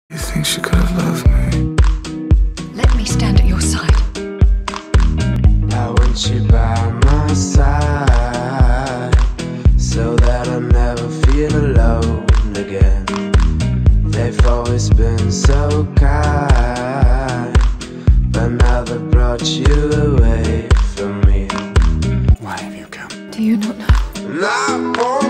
You think she could have loved me? Let me stand at your side. I want you by my side, so that I never feel alone again. They've always been so kind, but now they brought you away from me. Why have you come? Do you not know? And I want